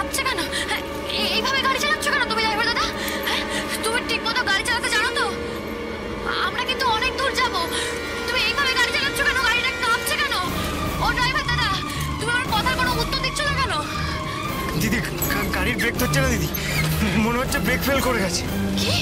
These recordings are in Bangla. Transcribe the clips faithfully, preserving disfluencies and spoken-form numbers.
কাঁপছে কেন? এইভাবে গাড়ি চালাচ্ছ কেন তুমি ড্রাইভার দাদা? তুমি ঠিক মতো গাড়ি চালাতে জানো তো? আমরা কিন্তু অনেক দূর যাবো, তুমি এইভাবে গাড়ি চালাচ্ছ কেন? গাড়িটা কাঁপছে কেন? ও ড্রাইভার দাদা, তুমি আমার কথার কোনো উত্তর দিচ্ছ না কেন? দিদি গাড়ির ব্রেক ধরছে না দিদি, মনে হচ্ছে ব্রেক ফেল করে গেছে। কি?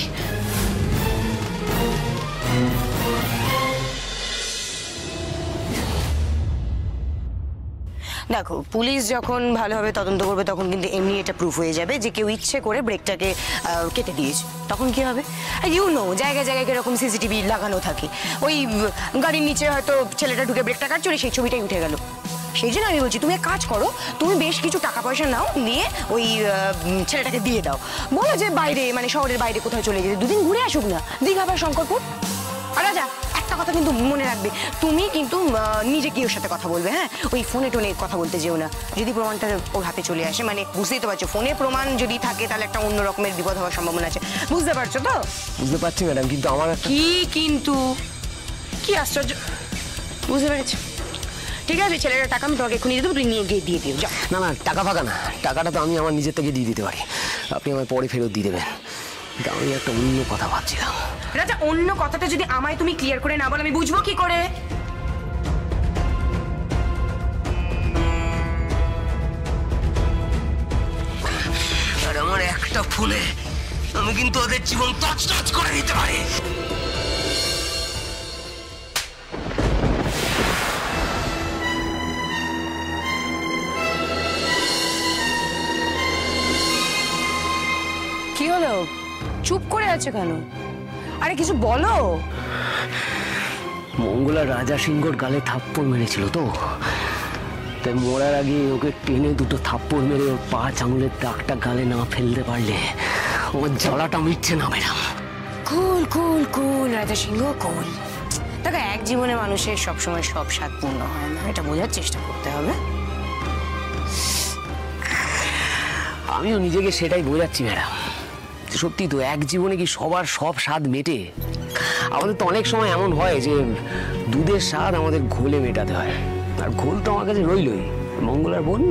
দেখো, পুলিশ যখন ভালোভাবে তদন্ত করবে তখন কিন্তু এমনি এটা প্রুফ হয়ে যাবে যে কেউ ইচ্ছে করে ব্রেকটাকে কেটে দিয়েছে। তখন কি হবে? ইউ নো, জায়গায় জায়গায় এরকম সিসিটিভি লাগানো থাকে। ওই গাড়ির নিচে হয়তো ছেলেটা ঢুকে ব্রেকটা কাটছিল, সেই ছবিটাই উঠে গেল। সেই জন্য আমি বলছি তুমি এক কাজ করো, তুমি বেশ কিছু টাকা পয়সা নাও, নিয়ে ওই ছেলেটাকে দিয়ে দাও। বলো যে বাইরে, মানে শহরের বাইরে কোথাও চলে যেতে, দুদিন ঘুরে আসুক না, দীঘা বা শঙ্করপুর। আর রাজা, একটা কথা কিন্তু মনে রাখবে, তুমি কিন্তু নিজে কি ওর সাথে কথা বলবে, হ্যাঁ? ওই ফোনে টোনে কথা বলতে যেও না। যদি প্রমাণটা ওর হাতে চলে আসে, মানে বুঝতেই তো পারছো, ফোনে প্রমাণ যদি থাকে তাহলে একটা অন্য রকমের বিপদ হওয়ার সম্ভাবনা আছে। বুঝতে পারছো তো? বুঝতে পারছি ম্যাডাম, কিন্তু আমার কি কিন্তু কি আশ্চর্য! বুঝতে পেরেছি, ঠিক আছে। ছেলেটার টাকা আমি তোমাকে এক্ষুনি দিয়ে দেবো, তুমি নিয়ে গিয়ে দিয়ে দিও। না না, টাকা ফাঁকা না, টাকাটা তো আমি আমার নিজের থেকে দিয়ে দিতে পারি, আপনি আমার পরে ফেরত দিয়ে দেবেন। আমি একটা অন্য কথা ভাবছিলাম। রাজা, অন্য কথাটা যদি আমায় তুমি ক্লিয়ার করে না বলো, আমি বুঝবো কি করে? আর আমার একটা ফোনে আমি কিন্তু ওদের জীবন তছনছ করে দিতে পারি। কি হলো? চুপ করে আছে কেন? আরে কিছু বলো। মঙ্গলা রাজা সিংহর গালে থাপ্পড় মেরেছিল তো, তাই মরার আগে ওকে টেনে দুটো থাপ্পড় মেরে ওর পাঁচ আঙুলের দাগটা গালে না ফেলতে পারলে ওর জ্বালাটা মিটছে না ম্যাডাম। কুল কুল কুল রাজা সিংহ, কুল। দেখো, এক জীবনে মানুষের সবসময় সব স্বাদ পূর্ণ হয় না, এটা বোঝার চেষ্টা করতে হবে। আমিও নিজেকে সেটাই বোঝাচ্ছি ম্যাডাম। সত্যি তো, এক জীবনে কি সবার সব স্বাদ মেটে? আমাদের তো অনেক সময় এমন হয় যে দুধের স্বাদ আমাদের ঘোলে মেটাতে হয়, আর ঘোল তো আমার কাছে রইলই। মঙ্গলার বোন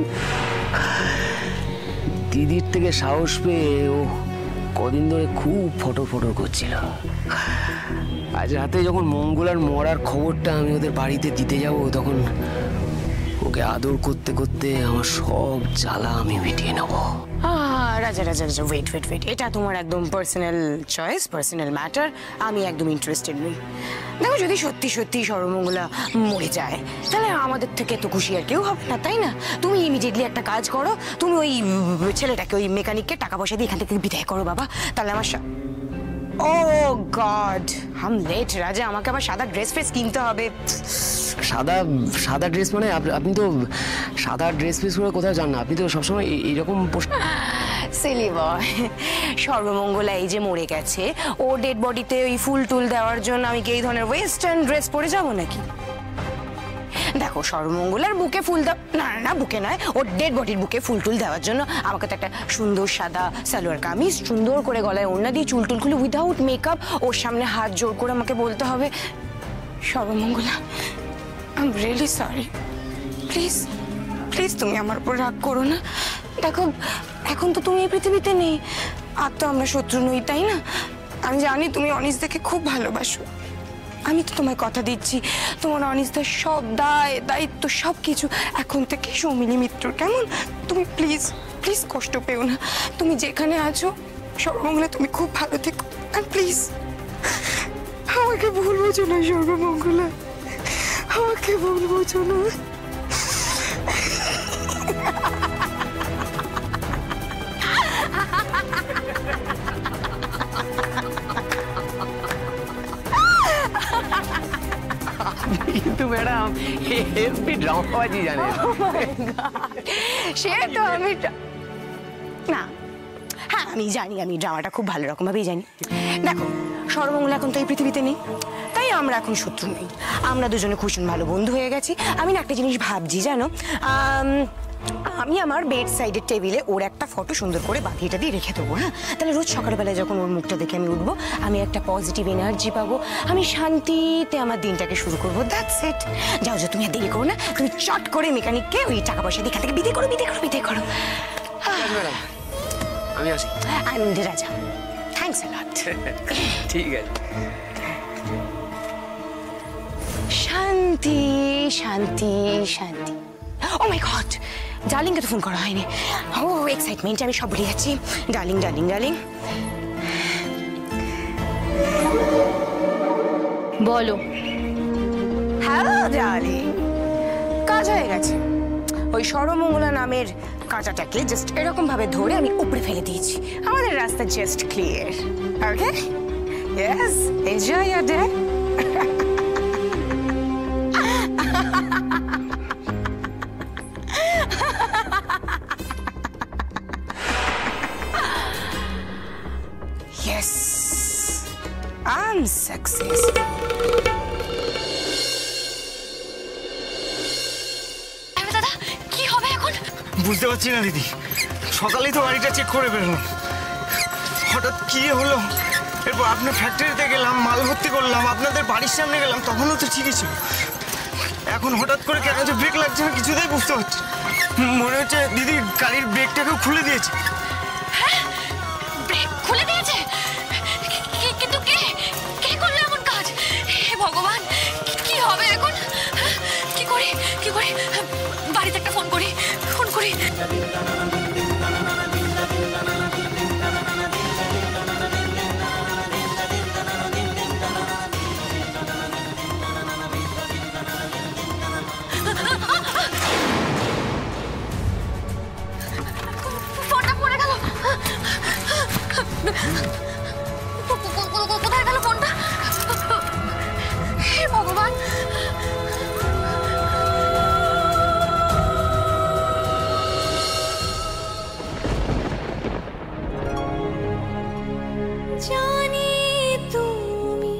দিদির থেকে সাহস পেয়ে ও কদিন ধরে খুব ফটো ফটো করছিল। আজ রাতে যখন মঙ্গলার মরার খবরটা আমি ওদের বাড়িতে দিতে যাব, তখন ওকে আদর করতে করতে আমার সব জ্বালা আমি মিটিয়ে নেব। রাজা রাজা রাজা ওয়েট ওয়েট ওয়েট এটা তোমার একদম পার্সোনাল চয়েস, পার্সোনাল ম্যাটার। আমি একদম ইন্টারেস্টেড নই। দেখো, যদি সত্যি সত্যি সর্বমঙ্গলা মরে যায় তাহলে আমাদের থেকে তো খুশি আর কেউ হবে না, তাই না? তুমি ইমিডিয়েটলি একটা কাজ করো, তুমি ওই ছেলেটাকে, ওই মেকানিককে টাকা পয়সা দিয়ে এখান থেকে বিদায় করো বাবা। তাহলে আমার ও গড, হাম লেট রাজা, আমাকে আবার সাদা ড্রেস ফ্রেস কিনতে হবে। সাদা সাদা ড্রেস মানে? আপনি তো সাদা ড্রেস ফ্রেস করে কোথাও যান না, আপনি তো সবসময় এইরকম সিলি বয়। সর্বমঙ্গলা এই যে মরে গেছে, ও ডেড বডিতে ওই ফুল টুল দেওয়ার জন্য আমি কি এই ধরনের ওয়েস্টার্ন ড্রেস পরে যাবো নাকি? দেখো, সর্বমঙ্গলার বুকে ফুল দাও, না না বুকে নয়, ওর ডেড বডির বুকে ফুল টুল দেওয়ার জন্য আমাকে তো একটা সুন্দর সাদা সালোয়ার কামিজ, সুন্দর করে গলায় ওড়না দিয়ে চুল টুল খুলে উইদাউট মেকআপ ওর সামনে হাত জোড় করে আমাকে বলতে হবে, Sarbamangala I am really sorry, please please তুমি আমার উপর রাগ করো না। দেখো, এখন তো তুমি এই পৃথিবীতে নেই, আর তো আমরা শত্রু নই, তাই না? আমি জানি তুমি অনিসদাকে খুব ভালোবাসো, আমি তো তোমায় কথা দিচ্ছি তোমার অনিসদার সব দায় দায়িত্ব সব কিছু এখন থেকে সৌমিলি মিত্রর, কেমন? তুমি প্লিজ প্লিজ কষ্ট পেও না, তুমি যেখানে আছো সর্বমঙ্গলা তুমি খুব ভালো থেকো, আর প্লিজ আমাকে ভুল বোঝো না সর্বমঙ্গলা, আমাকে ভুল বোঝো না। কিন্তু ম্যাডাম হেভি ড্রামাবাজি জানেন। সে তো আমি না, হ্যাঁ আমি জানি, আমি ড্রামাটা খুব ভালো রকম ভাবেই জানি। দেখো, সর্বমঙ্গলা এখন তো এই পৃথিবীতে নেই, তাই আমরা এখন শত্রু নেই, আমরা দুজনে খুশন ভালো বন্ধু হয়ে গেছি। আমি না একটা জিনিস ভাবছি জানো, আমি আমার বেড সাইডের টেবিলে ওর একটা ফটো সুন্দর করে বাঁধিয়েটা দিয়ে রেখে দেবো, হ্যাঁ? তাহলে রোজ সকালবেলায় যখন ওর মুখটা দেখে আমি উঠবো, আমি একটা পজিটিভ এনার্জি পাবো, আমি শান্তিতে আমার দিনটাকে শুরু করবো। That's it. যাও যাও, তুমি আর দেরি করো না, তুমি চট করে মেকানিককে ওই টাকা পয়সা দিয়ে এখান থেকে বিদায় করো, বিদায় করো, বিদায় করো। ম্যাডাম আমি আসি। And Raja, thanks a lot. ঠিক আছে। শান্তি শান্তি শান্তি। ও মাই গড, ডার্লিংকে তো ফোন করা হয়নি। ও এক্সাইটমেন্টে আমি সব ভুলে যাচ্ছি। ডার্লিং ডার্লিং ডার্লিং বলো। হ্যালো ডার্লিং, কাজ হয়ে গেছে। ওই সর্বমঙ্গলা নামের কাঁটাটাকে জাস্ট এরকম ভাবে ধরে আমি উপরে ফেলে দিয়েছি। আমাদের রাস্তা just clear. Okay, yes, enjoy your day. Yes, I'm successful. দাদা কি হবে এখন? বুঝতে পারছি না দিদি, সকালেই তো বাড়িটা চেক করে বেরোলাম, হঠাৎ কি হলো। এরপর আপনার ফ্যাক্টরিতে গেলাম, মাল ভর্তি করলাম, আপনাদের বাড়ির সামনে গেলাম, তখনও তো ঠিকই ছিল। এখন হঠাৎ করে কেন যে ব্রেক লাগছে না কিছুতেই বুঝতে পারছি। মনে হচ্ছে দিদি গাড়ির ব্রেকটাকেও খুলে দিয়েছে। হ্যাঁ, ব্রেক খুলে দিয়েছে? কিন্তু কে কে করলো এমন কাজ? হে ভগবান, কি হবে এখন? কি করি কি করি? বাড়িতে একটা ফোন করি ফোন করি ফোনটা পড়ে গেল। কোথায় গেল ফোনটা? হে ভগবান। জানি তুমি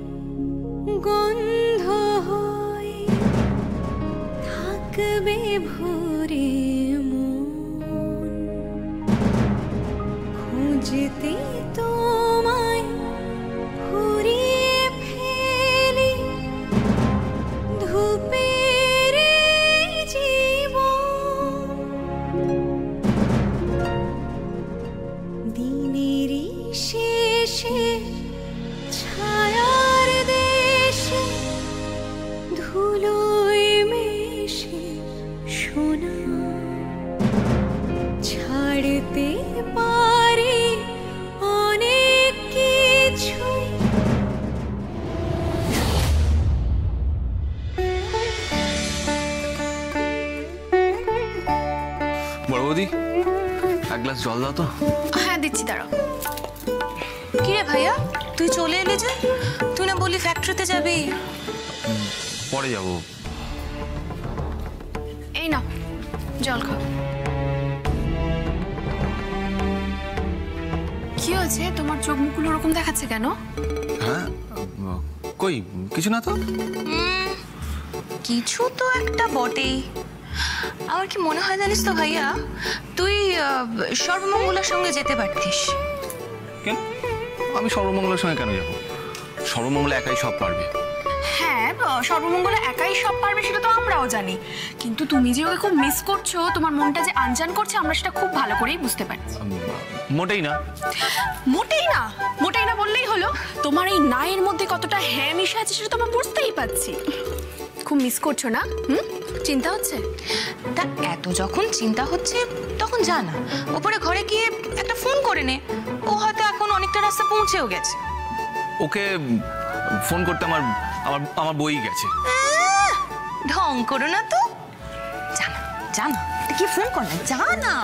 গন্ধ হয়ে থাকবে ভরে মন, খুঁজতে তোমায় ঘুরিয়ে ফেলি ধূপের জীবন, দিনেরই শেষে ছায়ার দেশে ধুলোয় মেশে সোনা, ছাড়তে পারি অনেক কিছু। বড় বৌদি, এক গ্লাস জল দাও তো। হ্যাঁ দিচ্ছি, দাঁড়াও। কিরে ভাইয়া, তুই চলে এলি যে? তুই না বলি ফ্যাক্টরিতে যাবি? পরে যাব। এই নাও জল খাও। কি হয়েছে তোমার? চোখ মুখগুলো ওরকম দেখাচ্ছে কেন? হ্যাঁ কই কিছু না তো। কিছু তো একটা বটেই। আমার কি মনে হয় জানিস তো ভাইয়া, তুই সর্বমঙ্গলার সঙ্গে যেতে পারতিস। কেন? আমি সর্বমঙ্গলের সঙ্গে কেন যাব? সর্বমঙ্গলা একাই সব পারবে। হ্যাঁ, সর্বমঙ্গলা একাই সব পারবে সেটা তো আমরাও জানি, কিন্তু তুমি যে ওকে খুব মিস করছো, তোমার মনটা যে আনজান করছে, আমরা সেটা খুব ভালো করেই বুঝতে পারছি। মোটেই না। মোটেই না? মোটেই না বললেই হলো? তোমার এই নায়ের মধ্যে কতটা হ্যাঁ মিশে আছে সেটা তো আমরা বুঝতেই পাচ্ছি। খুব মিস করছো না? হুম, চিন্তা হচ্ছে? তা এত যখন চিন্তা হচ্ছে তখন যা না, ওপরে ঘরে গিয়ে একটা ফোন করে নে। ও হয়তো এখন অনেকটা রাস্তা পৌঁছেও গেছে। ওকে ফোন করতে আমার আমার আমার বই গেছে। ঢং করো না তো, যা না যা না, কি ফোন কর না, যা না।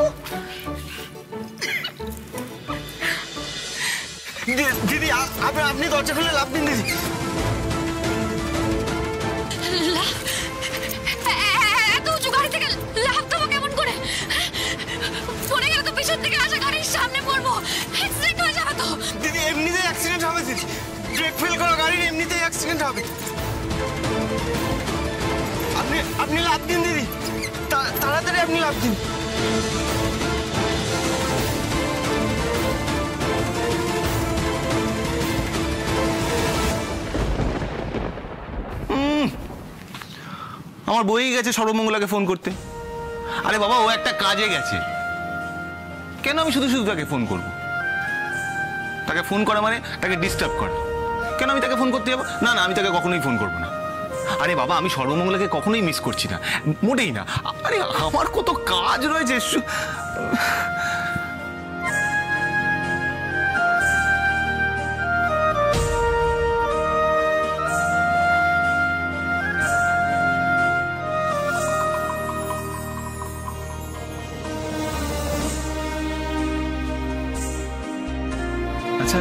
দিদি আপনি দরজা খুলে লাভ দিন দিদি। এত উঁচু গাড়ি থেকে লাফ দেবো কেমন করে? পড়ে গেলে তো পিছন থেকে আসা গাড়ির সামনে পড়বো, অ্যাক্সিডেন্ট হয়ে যাবে তো। দিদি এমনিতেই অ্যাক্সিডেন্ট হবে দিদি, ব্রেক ফেল করা গাড়ির এমনিতেই অ্যাক্সিডেন্ট হবে। আপনি আপনি লাভ দিন দিদি, তাড়াতাড়ি আপনি লাভ দিন। আমার বই গেছে সর্বমঙ্গলাকে ফোন করতে। আরে বাবা, ও একটা কাজে গেছে, কেন আমি শুধু শুধু তাকে ফোন করব? তাকে ফোন করা মানে তাকে ডিস্টার্ব করা। কেন আমি তাকে ফোন করতে যাবো? না না, আমি তাকে কখনোই ফোন করবো না। আরে বাবা, আমি সর্বমঙ্গলাকে কখনোই মিস করছি না, মোটেই না। আরে আমার কত কাজ রয়েছে। আচ্ছা,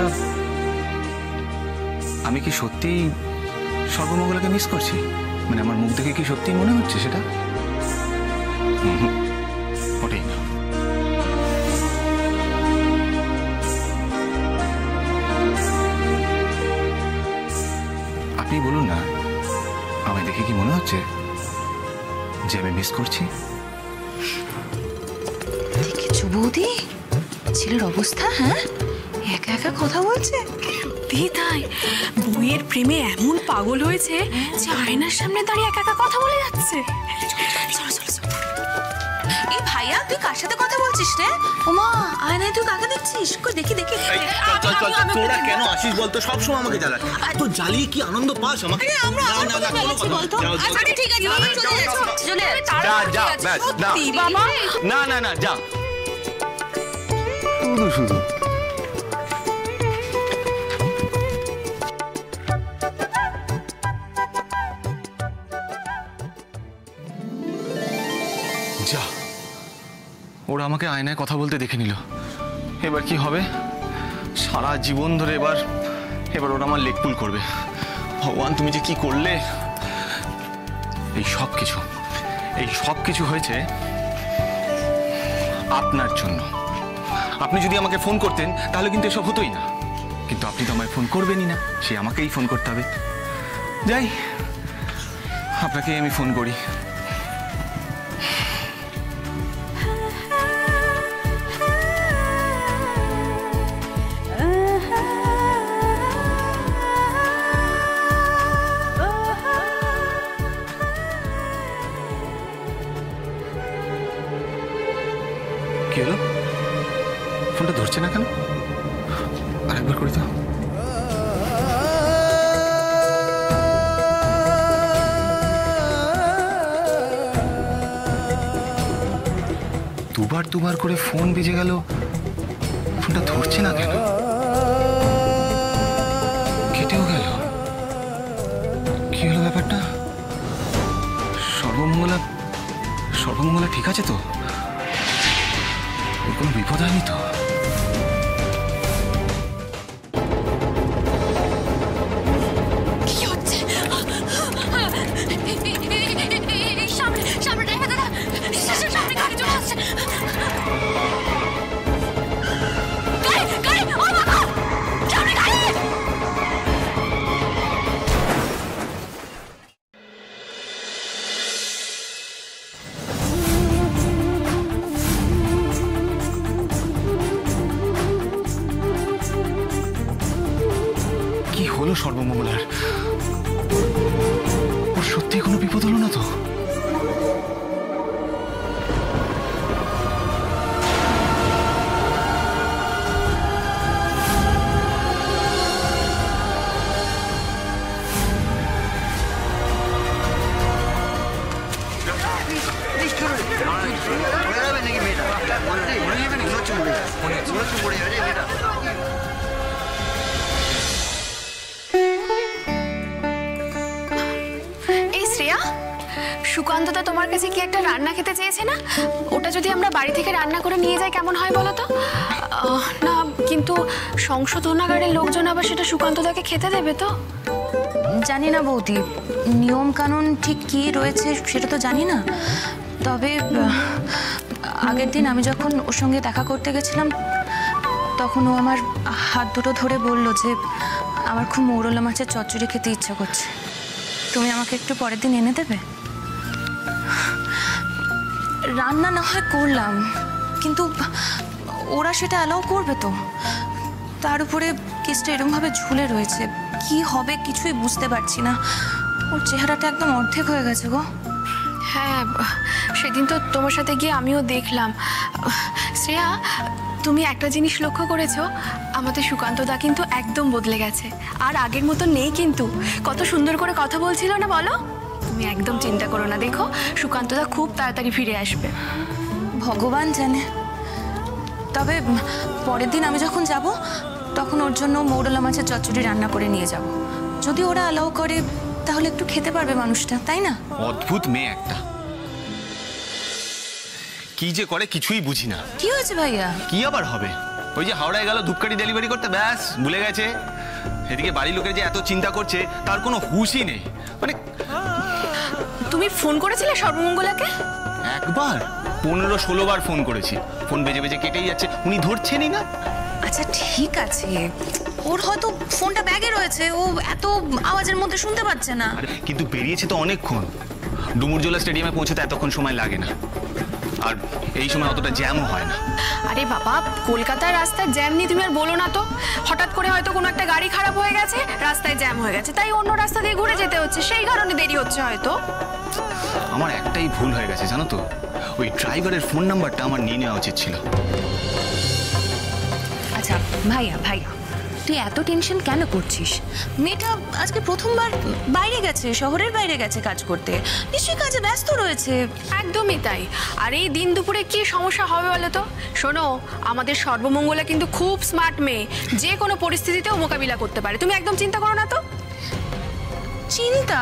আমি কি সত্যিই সর্বমঙ্গলাকে মিস করছি? মানে আমার মুখ দেখে কি সত্যিই মনে হচ্ছে সেটা? ওটাই না। আপনি বলুন না, আমায় দেখে কি মনে হচ্ছে যে আমি মিস করছি? দেখেছো বৌদি ছেলের অবস্থা? হ্যাঁ, একা একা কথা বলছে। সত্যি তাই, বইয়ের প্রেমে এমন পাগল হয়েছে যে আয়নার সামনে দাঁড়িয়ে একা একা কথা বলে যাচ্ছে। চলো চলো চলো। এই ভাইয়া, তুই কার সাথে কথা বলছিস রে? ওমা, আয়নায় তুই কাকে দেখছিস? কই দেখি দেখি। তোরা কেন আসিস বলতো? সবসময় আমাকে জ্বালাস। তো জ্বালিয়ে কি আনন্দ পাস আমাকে? আমরা আবার কোথায় জ্বালাচ্ছি বলতো? আচ্ছা ঠিক আছে, আমি চলে যাচ্ছি। চলে যা যা, ব্যাস না বাবা, না না না, যা। শুধু শুধু যা, ওরা আমাকে আয়নায় কথা বলতে দেখে নিল। এবার কি হবে? সারা জীবন ধরে এবার এবার ওরা আমার লেগ পুল করবে। ভগবান, তুমি যে কি করলে! এই সব কিছু এই সব কিছু হয়েছে আপনার জন্য। আপনি যদি আমাকে ফোন করতেন তাহলে কিন্তু এসব হতোই না, কিন্তু আপনি তো আমায় ফোন করবেনই না, সে আমাকেই ফোন করতে হবে। যাই, আপনাকেই আমি ফোন করি। কি হলো? ফোনটা ধরছে না কেন? আরেকবার করি তো। দুবার দুবার করে ফোন বেজে গেল, ফোনটা ধরছে না কেন? কেটেও গেল। কি হলো ব্যাপারটা? সর্বমঙ্গলা সর্বমঙ্গলা ঠিক আছে তো? কোনো বিপদ হয়নি তো? কি হচ্ছে? সামনে সামনে ড্রাইভার দাদা, সামনে গাড়ি চলে আসছে। গাড়ি গাড়ি, ও বাবা, সামনে গাড়ি! কি হলো সর্বমঙ্গলার? ওর সত্যি কোনো বিপদ হলো না তো? এই শ্রেয়া, সুকান্তদা তোমার কাছে কি একটা রান্না খেতে চেয়েছে না? ওটা যদি আমরা বাড়ি থেকে রান্না করে নিয়ে যাই কেমন হয় বলো তো? আহ, না কিন্তু সংশোধনাগারের লোকজন আবার সেটা সুকান্তদাকে খেতে দেবে তো? জানি না বৌদি, নিয়ম কানুন ঠিক কি রয়েছে সেটা তো জানি না। তবে আহ, আগের দিন আমি যখন ওর সঙ্গে দেখা করতে গেছিলাম তখন ও আমার হাত দুটো ধরে বলল যে আমার খুব মৌরলা মাছের চচ্চড়ি খেতে ইচ্ছা করছে, তুমি আমাকে একটু পরের দিন এনে দেবে? রান্না না হয় করলাম, কিন্তু ওরা সেটা অ্যালাউ করবে তো? তার উপরে কেসটা এরকমভাবে ঝুলে রয়েছে, কি হবে কিছুই বুঝতে পারছি না। ওর চেহারাটা একদম অর্ধেক হয়ে গেছে গো। হ্যাঁ, সেদিন তো তোমার সাথে গিয়ে আমিও দেখলাম। শ্রেয়া, তুমি একটা জিনিস লক্ষ্য করেছো, আমাদের সুকান্তদা কিন্তু একদম বদলে গেছে, আর আগের মতো নেই কিন্তু। কত সুন্দর করে কথা বলছিল না বলো? তুমি একদম চিন্তা করো না, দেখো সুকান্তদা খুব তাড়াতাড়ি ফিরে আসবে। ভগবান জানে। তবে পরের দিন আমি যখন যাব তখন ওর জন্য মৌরলা মাছের চচ্চড়ি রান্না করে নিয়ে যাব। যদি ওরা অ্যালাউ করে তাহলে একটু খেতে পারবে মানুষটা, তাই না? অদ্ভুত মেয়ে একটা, কি যে করে কিছুই বুঝি না। কি হয়েছে ভাইয়া? কি আবার হবে, ওই যে হাওড়ায় গেল ধূপকাঠি ডেলিভারি করতে, ব্যাস ভুলে গেছে। এদিকে বাড়ির লোকের যে এত চিন্তা করছে তার কোনো হুঁশই নেই। মানে তুমি ফোন করেছিলে সর্বমঙ্গলাকে? একবার পনেরো ষোলো বার ফোন করেছি, ফোন বেজে বেজে কেটেই যাচ্ছে, উনি ধরছেনই না। আচ্ছা ঠিক আছে, ওর হয়তো ফোনটা ব্যাগে রয়েছে, ও এত আওয়াজের মধ্যে শুনতে পাচ্ছে না। কিন্তু বেরিয়েছে তো অনেকক্ষণ, ডুমুরজোলা স্টেডিয়ামে পৌঁছতে এতক্ষণ সময় লাগে না, আর এই সময় অতটা জ্যামও হয় না। আরে বাবা, কলকাতার রাস্তায় জ্যাম নিয়ে তুমি আর বলো না তো। হঠাৎ করে হয়তো কোনো একটা গাড়ি খারাপ হয়ে গেছে, রাস্তায় জ্যাম হয়ে গেছে, তাই অন্য রাস্তা দিয়ে ঘুরে যেতে হচ্ছে, সেই কারণে দেরি হচ্ছে হয়তো। আমার একটাই ভুল হয়ে গেছে জানো তো, ওই ড্রাইভারের ফোন নাম্বারটা আমার নিয়ে নেওয়া উচিত ছিল। আচ্ছা ভাইয়া ভাইয়া তুই এত টেনশন কেন করছিস? মেয়েটা আজকে প্রথমবার বাইরে গেছে, শহরের বাইরে গেছে কাজ করতে, নিশ্চয়ই কাজে ব্যস্ত রয়েছে। একদমই তাই। আর এই দিন দুপুরে কি সমস্যা হবে বলো তো? শোনো, আমাদের সর্বমঙ্গলা কিন্তু খুব স্মার্ট মেয়ে, যে কোনো পরিস্থিতিতেও মোকাবিলা করতে পারে, তুমি একদম চিন্তা করো না তো। চিন্তা?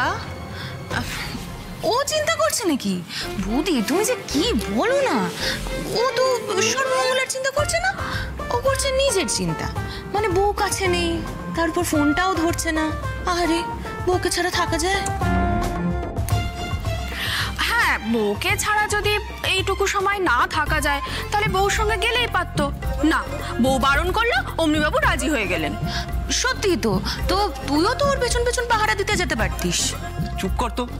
ও চিন্তা করছে নাকি? বৌদি তুমি যে কি বলো না, ও তো সর্বমঙ্গলার চিন্তা করছে না, ও করছে নিজের চিন্তা। মানে বউ কাছে নেই, তারপর ফোনটাও ধরছে না। আরে বউকে ছাড়া থাকা যায়? হ্যাঁ, বউকে ছাড়া যদি এইটুকু সময় না থাকা যায় তাহলে বউর সঙ্গে গেলেই পারতো। না, বউ বারণ করলো, অমনিবাবু রাজি হয়ে গেলেন। সত্যি তো, তো তুইও তো ওর পেছন পেছন পাহারা দিতে যেতে পারতিস। চুপ কর তো।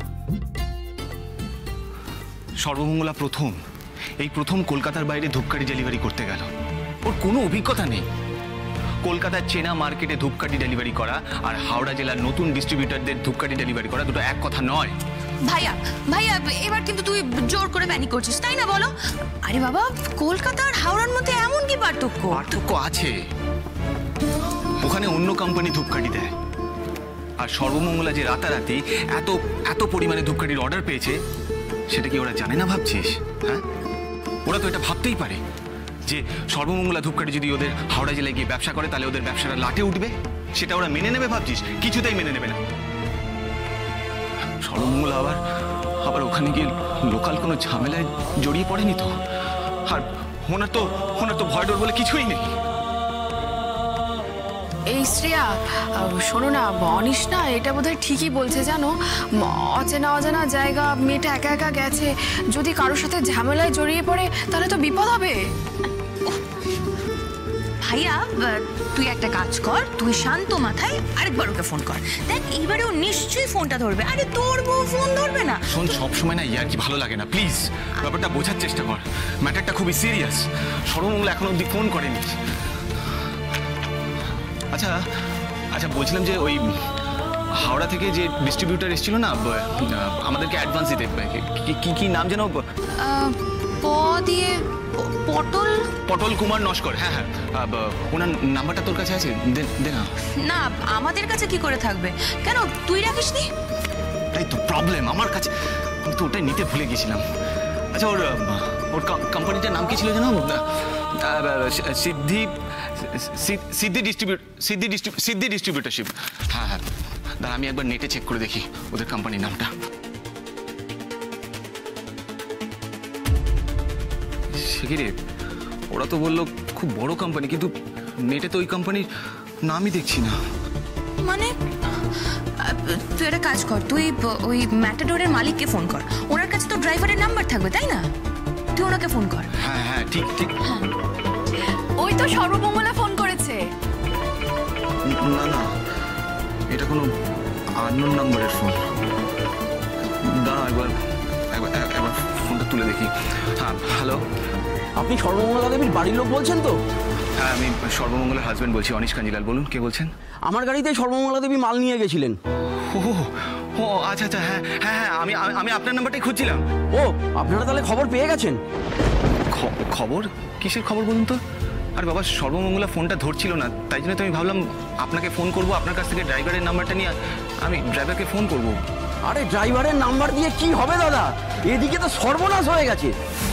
সর্বমঙ্গলা প্রথম, এই প্রথম কলকাতার বাইরে ধূপকাঠি ডেলিভারি করতে গেল। ওর কোনো অভিজ্ঞতা নেই। কলকাতার চেনা মার্কেটে ধূপকাঠি ডেলিভারি করা আর হাওড়া জেলার নতুন ডিস্ট্রিবিউটারদের ধূপকাঠি ডেলিভারি করা দুটো এক কথা নয়। ভাইয়া ভাইয়া এবার কিন্তু তুই জোর করে ব্যানি করছিস, তাই না বলো? আরে বাবা, কলকাতা আর হাওড়ার মধ্যে এমন কি পার্থক্য? পার্থক্য আছে, ওখানে অন্য কোম্পানি ধূপকাঠি দেয়, আর সর্বমঙ্গলা যে রাতারাতি এত এত পরিমাণে ধূপকাঠির অর্ডার পেয়েছে সেটা কি ওরা জানে না ভাবছিস? হ্যাঁ, ওরা তো এটা ভাবতেই পারে যে সর্বমঙ্গলা ধূপকাঠি যদি ওদের হাওড়া জেলায় গিয়ে ব্যবসা করে তাহলে ওদের ব্যবসাটা লাটে উঠবে। সেটা ওরা মেনে নেবে ভাবছিস? কিছুতেই মেনে নেবে না। সর্বমঙ্গলা আবার আবার ওখানে গিয়ে লোকাল কোনো ঝামেলায় জড়িয়ে পড়েনি তো? আর ওনার তো ওনার তো ভয় ডর বলে কিছুই নেই। এই শ্রেয়া, শোনো না, অনিশ না এটা বোধহয় ঠিকই বলছে জানো। অচেনা অজানা জায়গা, মেয়েটা একা একা গেছে, যদি কারোর সাথে ঝামেলায় জড়িয়ে পড়ে তাহলে তো বিপদ হবে। ভাইয়া তুই একটা কাজ কর, তুই শান্ত মাথায় আরেকবার ওকে ফোন কর, দেখ এইবারে ও নিশ্চয়ই ফোনটা ধরবে। আরে তোর বউ ফোন ধরবে না? শোন, সবসময় না ইয়ার কি ভালো লাগে না, প্লিজ ব্যাপারটা বোঝার চেষ্টা কর। ম্যাটারটা খুবই সিরিয়াস। সর্বমঙ্গলা এখনো অব্দি ফোন করেনি। আচ্ছা আচ্ছা বলছিলাম যে ওই হাওড়া থেকে যে ডিস্ট্রিবিউটার এসেছিল না আমাদেরকে অ্যাডভান্স দিতে, কি কি নাম যেন? প দিয়ে পটল পটল কুমার নস্কর। হ্যাঁ হ্যাঁ, ওনার নাম্বারটা তোর কাছে আছে? দে না। না, আমাদের কাছে কি করে থাকবে? কেন, তুই রাখিসনি? তাই তো প্রবলেম আমার কাছে, আমি তো ওটাই নিতে ভুলে গেছিলাম। আচ্ছা, ওর ওর কোম্পানিটার নাম কি ছিল যেন? সিদ্ধি সিদ্ধি ডিস্ট্রিবিউট সিদ্ধি সিদ্ধি ডিস্ট্রিবিউটারশিপ। হ্যাঁ হ্যাঁ, দাঁড়া আমি একবার নেটে চেক করে দেখি ওদের কোম্পানির নামটা। সে কি রে, ওরা তো বললো খুব বড় কোম্পানি, কিন্তু নেটে তো ওই কোম্পানির নামই দেখছি না। মানে তুই একটা কাজ কর, তুই ওই ম্যাটাডোরের মালিককে ফোন কর, ওনার কাছে তো ড্রাইভারের নাম্বার থাকবে, তাই না? তুই ওনাকে ফোন কর। হ্যাঁ হ্যাঁ, ঠিক ঠিক। ওই তো সর্বমঙ্গলা ফোন করেছে। না না, এটা কোনো আননোন নাম্বারের ফোন। দাঁড়া একবার একবার একবার ফোনটা তুলে দেখি। হ্যাঁ, হ্যালো, আপনি সর্বমঙ্গলা দেবীর বাড়ির লোক বলছেন তো? হ্যাঁ, আমি সর্বমঙ্গলের হাজবেন্ড বলছি, অনিশ কাঞ্জিলাল। বলুন, কে বলছেন? আমার গাড়িতে সর্বমঙ্গলা দেবী মাল নিয়ে গেছিলেন। ও ও আচ্ছা আচ্ছা, হ্যাঁ হ্যাঁ হ্যাঁ, আমি আমি আপনার নাম্বারটাই খুঁজছিলাম। ও, আপনারা তাহলে খবর পেয়ে গেছেন? খবর? কিসের খবর বলুন তো? আর বাবা সর্বমঙ্গলা ফোনটা ধরছিল না, তাই জন্য তো আমি ভাবলাম আপনাকে ফোন করব, আপনার কাছ থেকে ড্রাইভারের নাম্বারটা নিয়ে আমি ড্রাইভারকে ফোন করব। আরে ড্রাইভারের নাম্বার দিয়ে কি হবে দাদা, এদিকে তো সর্বনাশ হয়ে গেছে।